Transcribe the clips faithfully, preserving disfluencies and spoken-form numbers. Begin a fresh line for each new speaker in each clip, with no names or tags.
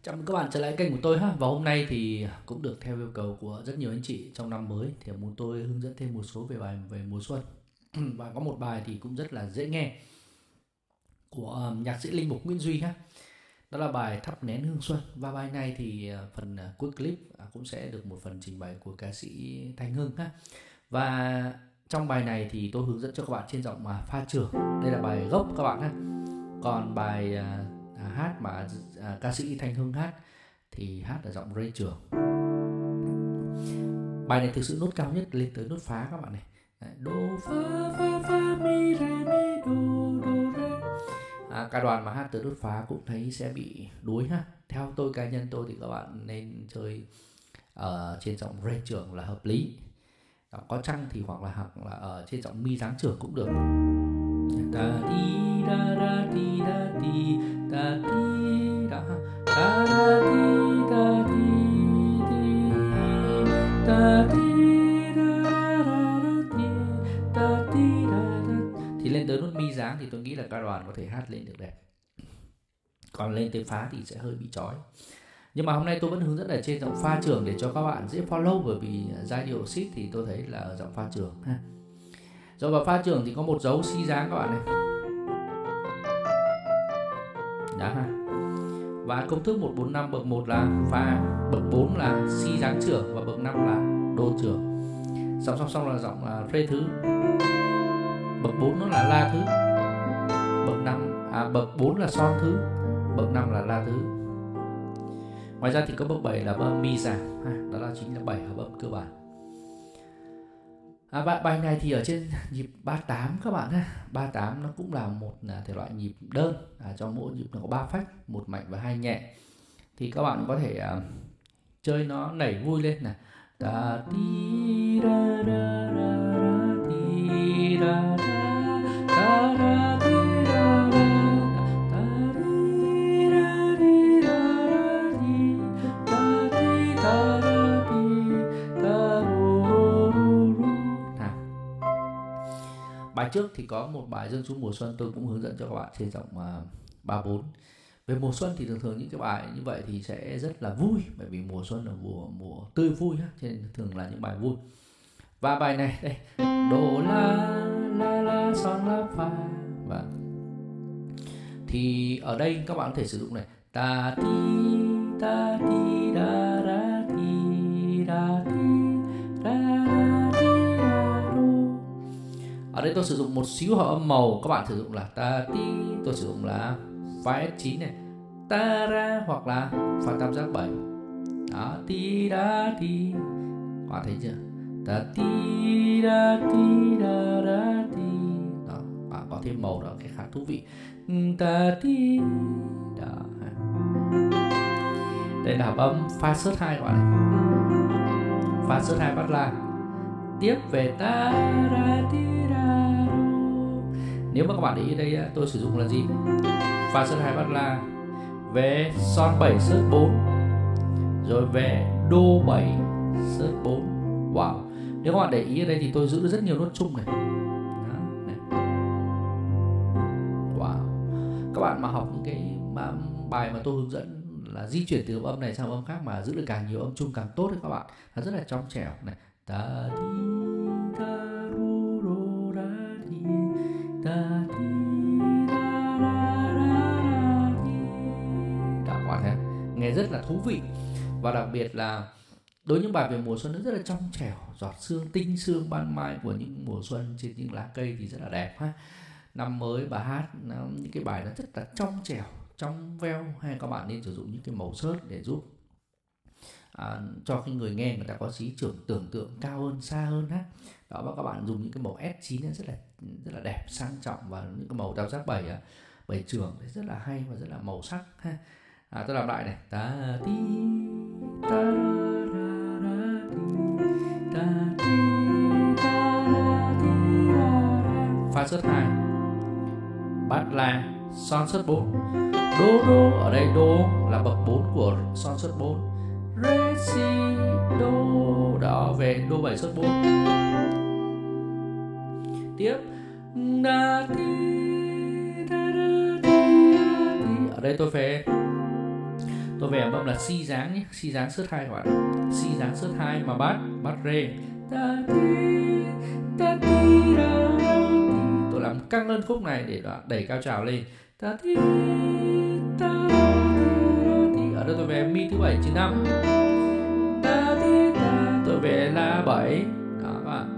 Chào mừng các bạn trở lại kênh của tôi ha. Và hôm nay thì cũng được theo yêu cầu của rất nhiều anh chị trong năm mới thì muốn tôi hướng dẫn thêm một số về bài về mùa xuân. Và có một bài thì cũng rất là dễ nghe của um, nhạc sĩ linh mục Nguyễn Duy ha. Đó là bài Thắp nén hương xuân. Và bài này thì uh, phần uh, cuối clip uh, cũng sẽ được một phần trình bày của ca sĩ Thanh Hưng ha. Và trong bài này thì tôi hướng dẫn cho các bạn trên giọng uh, pha trưởng. Đây là bài gốc các bạn ha. Còn bài uh, À, hát mà à, ca sĩ Thanh Hưng hát thì hát ở giọng rê trường. Bài này thực sự nốt cao nhất lên tới nốt phá các bạn này. Đấy, đô phá phá phá mi re mi đô đô re. À, ca đoàn mà hát tới nốt phá cũng thấy sẽ bị đuối ha. Theo tôi cá nhân tôi thì các bạn nên chơi ở trên giọng rê trường là hợp lý. Đó, có chăng thì hoặc là hoặc là ở trên giọng mi dáng trường cũng được. Ta đi da da đi da đi ta đi da ta đi da đi đi ta đi da đi ta đi da thì lên tới nốt mi dáng thì tôi nghĩ là ca đoàn có thể hát lên được đẹp. Còn lên tới phá thì sẽ hơi bị chói. Nhưng mà hôm nay tôi vẫn hướng dẫn ở trên giọng pha trường để cho các bạn dễ follow, bởi vì giai điệu xít thì tôi thấy là ở giọng pha trường ha. Rồi vào pha trường thì có một dấu si dáng các bạn này. Đó ha. Và công thức một bốn năm, bậc một là pha, bậc bốn là si dáng trưởng và bậc năm là đô trưởng. Song song song là giọng là rê thứ. Bậc bốn nó là la thứ. Bậc năm à bậc bốn là son thứ, bậc năm là la thứ. Ngoài ra thì có bậc bảy là âm mi giảm ha, đó là chính là bảy hợp âm cơ bản. À, bài này thì ở trên nhịp ba tám các bạn ha. ba tám nó cũng là một thể loại nhịp đơn, à, trong mỗi nhịp nó có ba phách, một mạnh và hai nhẹ. Thì các bạn có thể uh, chơi nó nảy vui lên nè. Ta ti ra ra ra ti ra ra ra ra ti ra ra ta ri ra ri ra ra ti ta ti ta ra ti ta ru ru ru. Bài trước thì có một bài dân xuống mùa xuân tôi cũng hướng dẫn cho các bạn trên giọng uh, ba bốn. Về mùa xuân thì thường thường những cái bài như vậy thì sẽ rất là vui, bởi vì mùa xuân là mùa mùa tươi vui ha, cho nên thường là những bài vui. Và bài này đây, đô la la la son la fa. Và thì ở đây các bạn có thể sử dụng này ta ti ta ti da ra ti da ti da ra ti da ru. Ở đây tôi sử dụng một xíu hợp âm màu, các bạn sử dụng là ta ti, tôi sử dụng là pha ét chín này, ta ra hoặc là pha tam giác bảy. Đó, ti da ti. Các bạn thấy chưa? Ta ti da ti da ra ti. Đó, bạn có thêm màu đó cái khá thú vị. Ta ti. Đó. Đây là hợp âm pha sớt hai các bạn này. Pha sớt hai bắt la. Tiếp về ta ra ti ra ru. Nếu mà các bạn để ý đây tôi sử dụng là gì? Pha sớt hai bắt la, về son bảy sớt bốn, rồi về đô bảy sớt bốn. Wow. Nếu các bạn để ý ở đây thì tôi giữ rất nhiều nốt chung này. Đó, này. Wow. Các bạn mà học những cái mà bài mà tôi hướng dẫn là di chuyển từ âm này sang âm khác mà giữ được càng nhiều âm chung càng tốt đấy các bạn. Nó rất là trong trẻo này. Ta đi ta ru ru ra đi ta đi ra ra ra ra đi. Đó các bạn thấy nghe rất là thú vị. Và đặc biệt là đối với những bài về mùa xuân nó rất là trong trẻo, giọt sương tinh sương ban mai của những mùa xuân trên những lá cây thì rất là đẹp ha. Năm mới bà hát những cái bài nó rất là trong trẻo, trong veo, hay các bạn nên sử dụng những cái màu sớt để giúp À, cho cái người nghe người ta có trí tưởng tưởng tượng cao hơn, xa hơn ha. Đó, và các bạn dùng những cái màu ét chín rất là rất là đẹp, sang trọng, và những cái màu tam giác bảy bảy trường rất là hay và rất là màu sắc ha. À, tôi làm lại này. Ta ti ta ra ra ti ta ti ta ra ti ra ra. Pha sớt hai, bát la, son sớt bốn, đô đô. Ở đây đô là bậc bốn của son sớt bốn, re si đô. Đó, về đô bảy sớt bốn. Tiếp da ti da da ti. Ở đây tôi về Tôi về âm là si dáng nhé, si dáng sớt hai các bạn, si dáng sớt hai mà bát bát rê. Tôi làm căng lên khúc này để đẩy cao trào lên. Ở đây tôi về mi thứ bảy trừ năm, tôi về la bảy đó các bạn.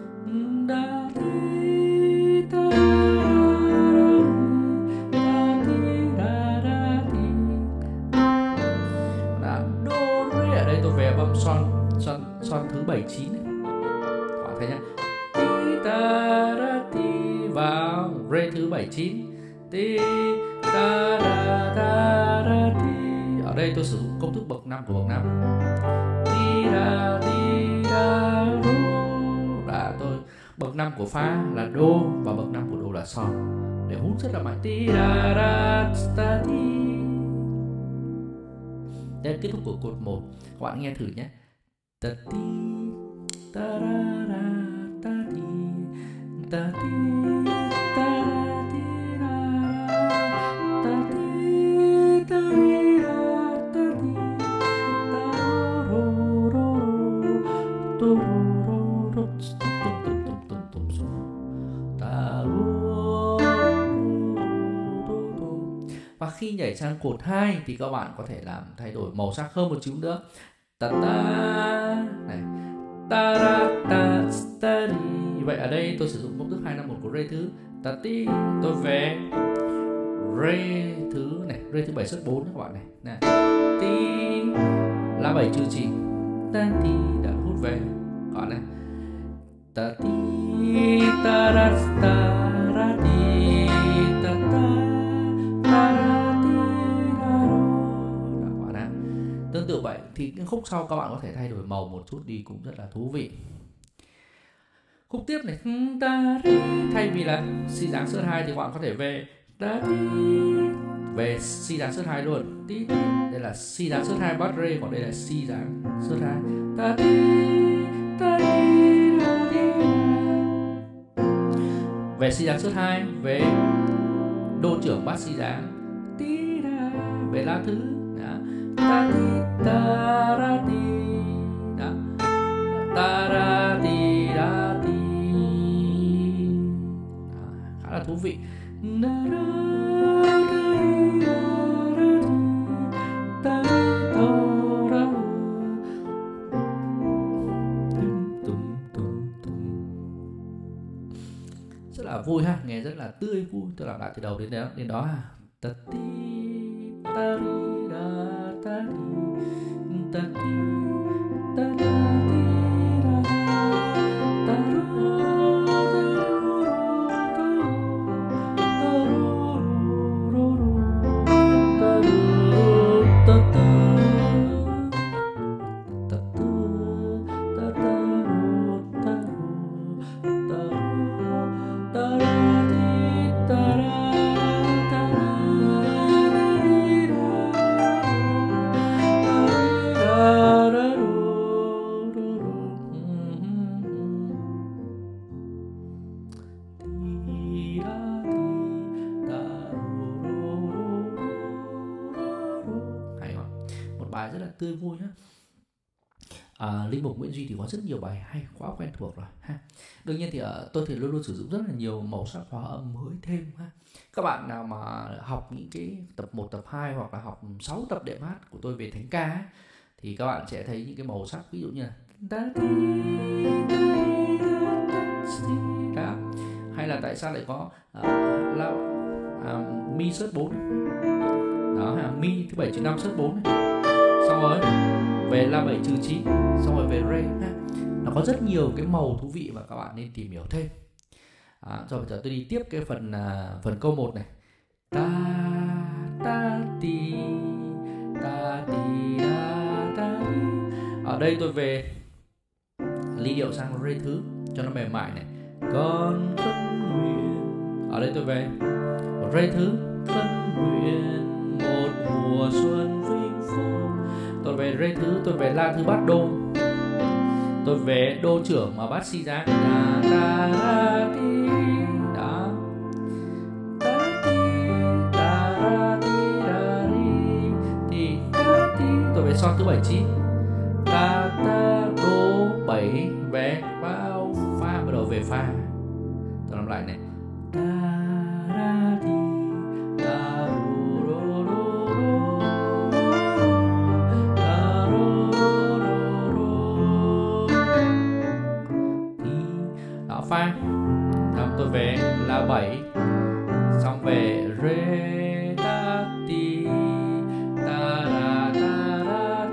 Đô rê, ở đây tôi về âm son son son thứ bảy chín này. Các bạn thấy nhá, ti ta ra ti vào rê thứ bảy chín, ti ta ra ta ra ti. Ở đây tôi sử dụng công thức bậc năm của bậc năm, ti ra ti ra đô. Là tôi bậc năm của phá là đô và bậc năm của đô là son, để hút rất là mạnh. Ti ra ra ta ti. Đây là kết thúc của cột một, các bạn nghe thử nhé. Ta ti ta ra ra ta ti ta ti ta ti ra ta ti ta ri ra ta ti ta ro ro ro ro ro ro ta ro. Và khi nhảy sang cột hai thì các bạn có thể làm thay đổi màu sắc hơn một chút nữa. Ta ta này, ta ra ta ta đi. Vậy ở đây tôi sử dụng công thức hai năm một của rê thứ ta ti, tôi về rê thứ này, rê thứ bảy sớt bốn các bạn này. Này. Ti lá bảy trừ chín, ta ti đã hút về. Còn này. Ta ti ta ra ta ra ti ta ta ta ra ti ra ro. Đó các bạn ạ. Tương tự vậy thì những khúc sau các bạn có thể thay đổi màu một chút đi cũng rất là thú vị. Khúc tiếp này, thay vì là si dáng sớt hai thì các bạn có thể về về si dáng sớt hai luôn. Đây là si dáng sớt hai bát rê, còn đây là si dáng sớt hai. Về si dáng sớt hai, về đô trưởng bát si dáng, về la thứ. Ta ti ta ra ti đó, ta ra ti ra ti. Đó, khá là thú vị. Rất là vui ha, nghe rất là tươi vui. Tôi làm lại từ đầu đến đó đến đó ha. Ta ti ta ri da ta ti ta ti ta ta ti ra ta ro ta ro ro ro ta ro ta ta ta ta ta ro ta ro ta ta ra ti ta ra. Bài rất là tươi vui nhé. À, Linh mục Nguyễn Duy thì có rất nhiều bài hay, quá quen thuộc rồi ha. Đương nhiên thì uh, tôi thì luôn luôn sử dụng rất là nhiều màu sắc hòa âm mới thêm ha. Các bạn nào mà học những cái tập một, tập hai hoặc là học sáu tập đệm hát của tôi về thánh ca ấy, thì các bạn sẽ thấy những cái màu sắc ví dụ như là đó. Hay là tại sao lại có uh, la, uh, mi sớt bốn đó, ha, mi thứ bảy trừ năm sớt bốn này. Xong rồi về la bảy trừ chín, xong rồi về rê ha. Nó có rất nhiều cái màu thú vị và các bạn nên tìm hiểu thêm. À, rồi bây giờ tôi đi tiếp cái phần uh, phần câu một này. Ta ta ti ta ti ta ta. Ở đây tôi về ly điệu sang rê thứ cho nó mềm mại này. Con khấn nguyện. Ở đây tôi về rê thứ khấn nguyện một mùa xuân vinh phúc. Tôi về rê thứ, tôi về la thứ bát đô, tôi về đô trưởng mà bát si dáng ta ta ra ti đó, ta ti ta ra ti ra ri ti ta son thứ bảy chín, ta ta đô bảy về vào fa, bắt đầu về fa. Tôi làm lại này, ta ra đi ta ru ru ru ru ta ru ru ru thì đó fa. Xong tôi về là bảy, xong về re ta ti ta ra ta ra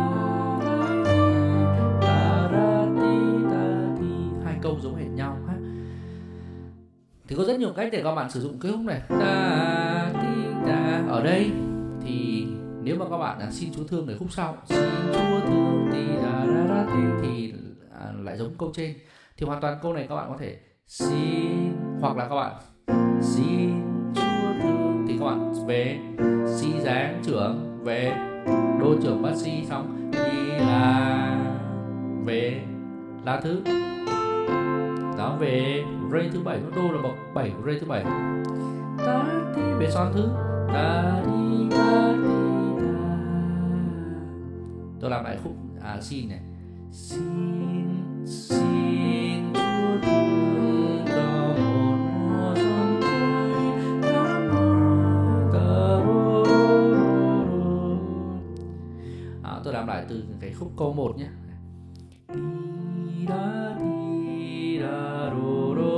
ta ra ti ta ti, hai câu giống hệt nhau ha. Thì có rất nhiều cách để các bạn sử dụng cái khúc này ta ti ta. Ở đây thì nếu mà các bạn là xin Chúa thương ở khúc sau, xin Chúa thương ti da ra ra ti thì à, lại giống câu trên. Thì hoàn toàn câu này các bạn có thể xin, hoặc là các bạn xin Chúa thương thì các bạn về si dáng trưởng, về đô trưởng bát si, xong đi là về la thứ đó, về rê thứ bảy, nó đô là bậc bảy của rê thứ bảy, ta đi về son thứ ta đi ta đi ta. Tôi làm lại khúc à, xin này, xin xin Chúa thương cho một mùa xuân tươi tháng mưa ta ru ru. À, tôi làm lại từ cái khúc câu một nhé. Đi da đi da ru ru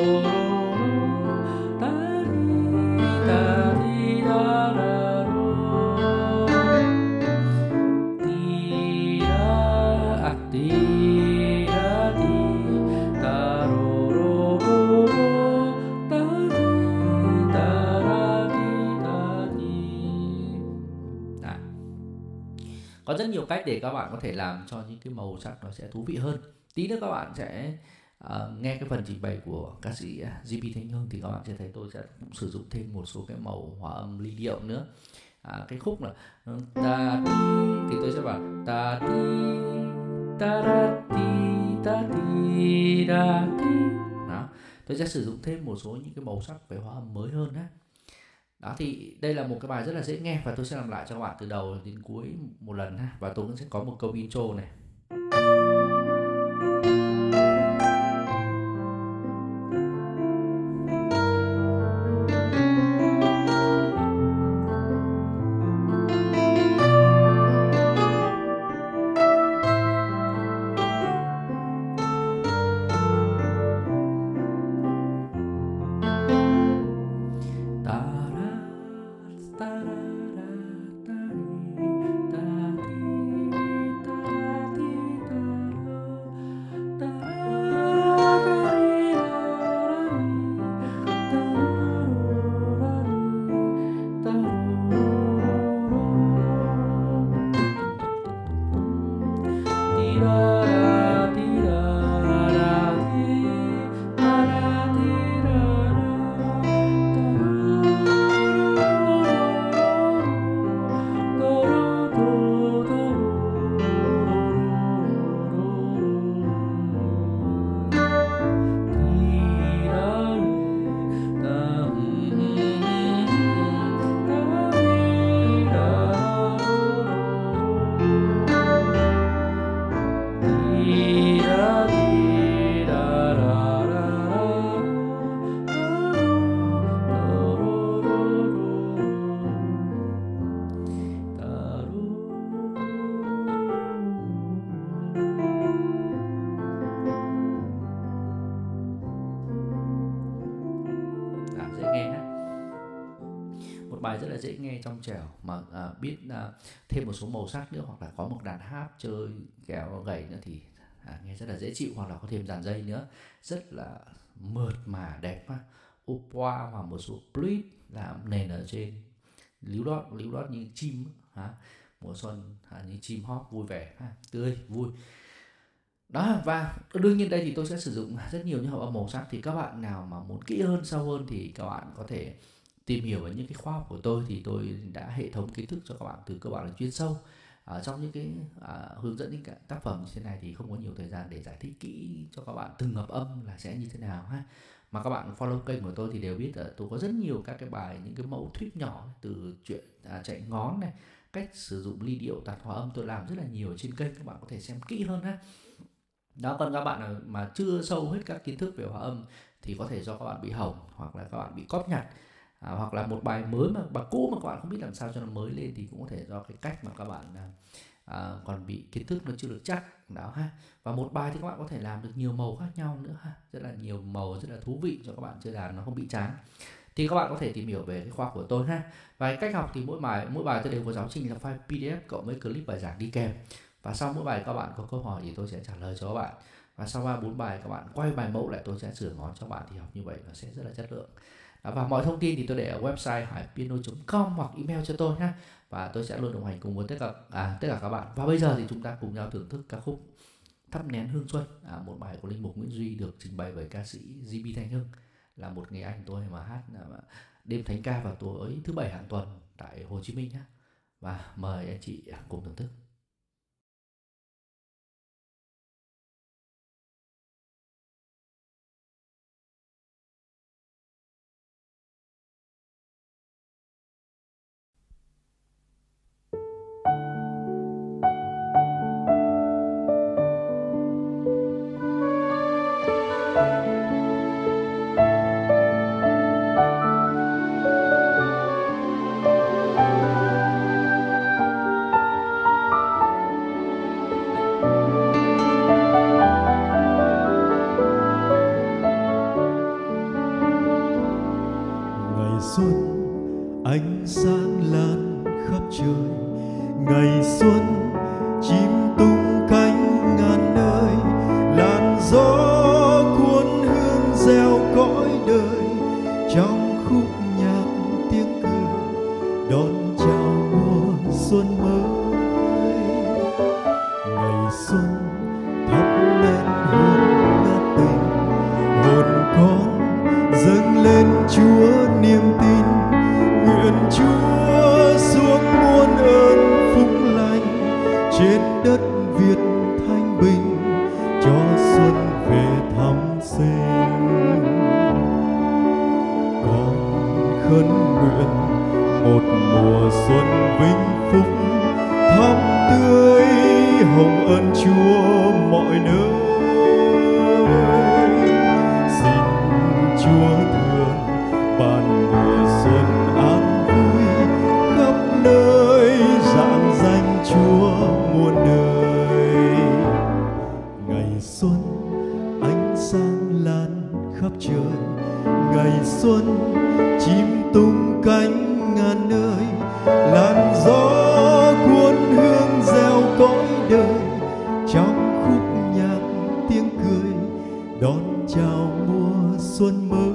ta đi ta đi da da ru đi da à đi da đi ta ru ru ru ta đi ta ra đi ta đi. À, có rất nhiều cách để các bạn có thể làm cho những cái màu sắc nó sẽ thú vị hơn. Tí nữa các bạn sẽ uh, nghe cái phần trình bày của ca sĩ giê pê Thanh Hương thì các bạn sẽ thấy tôi sẽ cũng sử dụng thêm một số cái màu hòa âm ly điệu nữa. À, cái khúc là ta ti thì tôi sẽ bảo ta ti ta ra ti ta ti ra ti. Đó, tôi sẽ sử dụng thêm một số những cái màu sắc về hòa âm mới hơn đó. Đó thì đây là một cái bài rất là dễ nghe và tôi sẽ làm lại cho các bạn từ đầu đến cuối một lần ha. Và tôi cũng sẽ có một câu intro này. Bài rất là dễ nghe, trong trẻo mà à, biết à, thêm một số màu sắc nữa, hoặc là có một đàn hát chơi kéo gảy nữa thì à, nghe rất là dễ chịu, hoặc là có thêm dàn dây nữa rất là mượt mà đẹp ha. Opera và một số flute làm nền ở trên, líu đót líu đót như chim ha, mùa xuân à, như chim hót vui vẻ ha, tươi vui đó. Và đương nhiên đây thì tôi sẽ sử dụng rất nhiều những hợp âm màu sắc, thì các bạn nào mà muốn kỹ hơn sâu hơn thì các bạn có thể tìm hiểu ở những cái khóa học của tôi, thì tôi đã hệ thống kiến thức cho các bạn từ cơ bản đến chuyên sâu. Ở trong những cái à, hướng dẫn những cái tác phẩm như thế này thì không có nhiều thời gian để giải thích kỹ cho các bạn từng hợp âm là sẽ như thế nào ha. Mà các bạn follow kênh của tôi thì đều biết là tôi có rất nhiều các cái bài, những cái mẫu thuyết nhỏ từ chuyện à, chạy ngón này, cách sử dụng ly điệu tạt hòa âm tôi làm rất là nhiều trên kênh, các bạn có thể xem kỹ hơn ha. Đó, còn các bạn nào mà chưa sâu hết các kiến thức về hòa âm thì có thể do các bạn bị hỏng, hoặc là các bạn bị cóp nhặt, à, hoặc là một bài mới mà bài cũ mà các bạn không biết làm sao cho nó mới lên, thì cũng có thể do cái cách mà các bạn à, còn bị kiến thức nó chưa được chắc đó ha. Và một bài thì các bạn có thể làm được nhiều màu khác nhau nữa ha, rất là nhiều màu, rất là thú vị cho các bạn chơi đàn nó không bị chán. Thì các bạn có thể tìm hiểu về cái khóa của tôi ha. Và cái cách học thì mỗi bài mỗi bài tôi đều có giáo trình là file pê đê ép cộng với clip bài giảng đi kèm. Và sau mỗi bài các bạn có câu hỏi thì tôi sẽ trả lời cho các bạn. Và sau ba bốn bài các bạn quay bài mẫu lại, tôi sẽ sửa ngón cho bạn, thì học như vậy nó sẽ rất là chất lượng. Đó, và mọi thông tin thì tôi để ở website hải piano chấm com hoặc email cho tôi ha. Và tôi sẽ luôn đồng hành cùng với tất cả à, tất cả các bạn. Và bây giờ thì chúng ta cùng nhau thưởng thức ca khúc Thắp nén hương xuân, à, một bài của linh mục Nguyễn Duy được trình bày bởi ca sĩ giê bê Thanh Hưng, là một người anh tôi mà hát đêm thánh ca vào tối thứ bảy hàng tuần tại Hồ Chí Minh nhé. Và mời anh chị cùng thưởng thức.
Ánh sáng lan khắp trời, ngày xuân chim tung cánh ngàn nơi, làn gió cuốn hương reo cõi đời, trong khúc nhạc tiếng cười đón chào mùa xuân mới. Ngày xuân thắp nén hương ngát tình, hồn con dâng lên Chúa niềm tin. Nguyện Chúa xuống muôn ơn phúc lành, trên đất Việt thanh bình, cho xuân về thăm sinh. Con khấn nguyện một mùa xuân vinh phúc, thắm tươi hồng ân Chúa mọi nơi. Xin Chúa thương ban mùa xuân an vui, khắp nơi rạng danh Chúa muôn đời. Ngày xuân ánh sáng lan khắp trời, ngày xuân chim tung cánh ngàn nơi, làn gió cuốn hương reo cõi đời, trong khúc nhạc tiếng cười đón chào mùa xuân mới.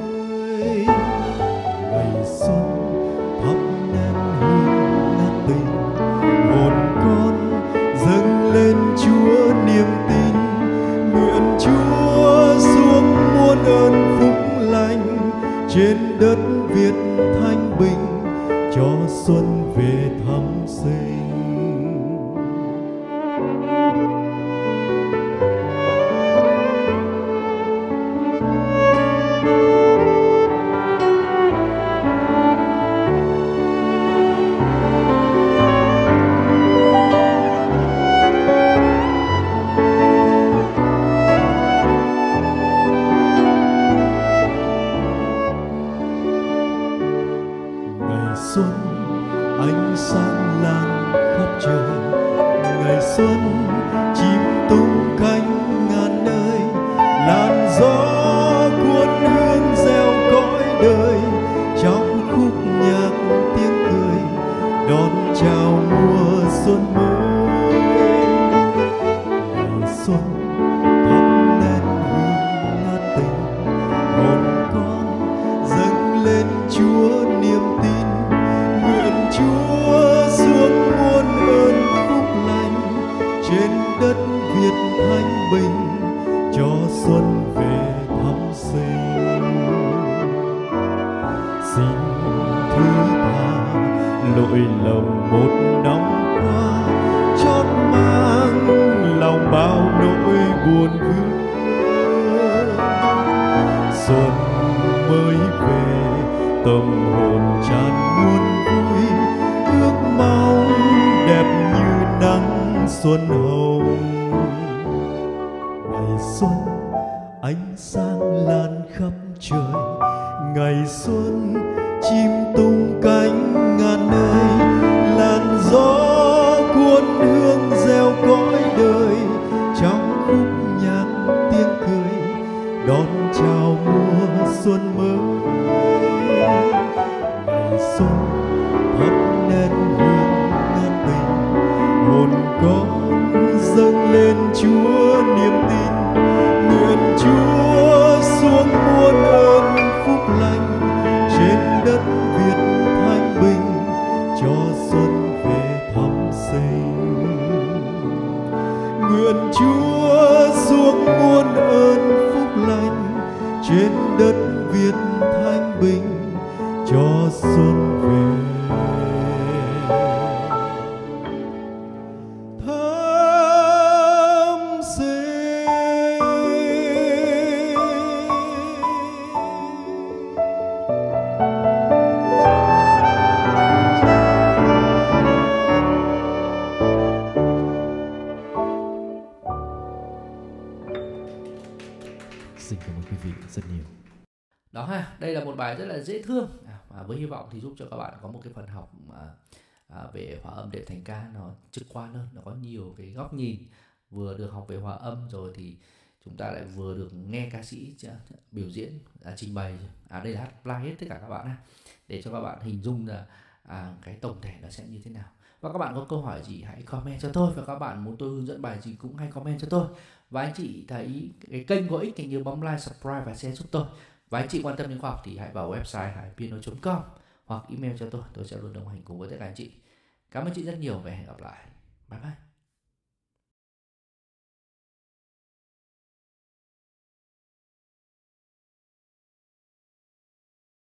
Ngày xuân thắp nén hương ngát tình, hồn con dâng lên Chúa niềm tin. Nguyện Chúa xuống muôn ơn phúc lành, trên đất Việt thanh bình, cho xuân về thăm sinh. Xuân ánh sáng lan khắp trời, ngày xuân chim tung cánh ngàn nơi, làn gió cuốn hương reo cõi đời, trong khúc nhạc tiếng cười đón chào mùa xuân mới. Ngày xuân thắp nén hương ngát tình, hồn con dâng lên Chúa niềm tin. Nguyện Chúa xuống muôn ơn phúc lành, trên đất Việt thanh bình, cho xuân về thăm sinh. Xin thứ tha lỗi lầm một năm qua, chót mang lòng bao nỗi buồn vương. Xuân mới về tâm hồn tràn muôn vui, ước mong xuân hồng. Ngày xuân ánh sáng lan khắp trời, ngày xuân chim tung cánh ngàn nơi, làn gió cuốn hương reo cõi đời, trong khúc nhạc tiếng cười đón chào mùa xuân mới. Ngày xuân thắp nén hương ngát tình, hồn con dâng lên Chúa niềm tin, nguyện Chúa xuống muôn ơn phúc lành trên đất Việt thanh bình, cho xuân về thăm sinh. Nguyện Chúa xuống muôn ơn phúc lành trên đất Việt thanh bình, cho xuân về thăm sinh. Xin cảm ơn quý vị rất nhiều.
Đó ha, đây là một bài rất là dễ thương à, và với hy vọng thì giúp cho các bạn có một cái phần học mà à, về hòa âm đệm thành ca nó trực quan hơn, nó có nhiều cái góc nhìn, vừa được học về hòa âm rồi thì chúng ta lại vừa được nghe ca sĩ biểu diễn à, trình bày, à đây là hát live hết tất cả các bạn ha, để cho các bạn hình dung là à, cái tổng thể nó sẽ như thế nào. Và các bạn có câu hỏi gì hãy comment cho tôi, và các bạn muốn tôi hướng dẫn bài gì cũng hãy comment cho tôi. Và anh chị thấy cái kênh có ích thì nhớ bấm like, subscribe và share giúp tôi. Và anh chị quan tâm đến khoa học thì hãy vào website hải piano chấm com hoặc email cho tôi, tôi sẽ luôn đồng hành cùng với tất cả anh chị. Cảm ơn chị rất nhiều và hẹn gặp lại. Bye bye.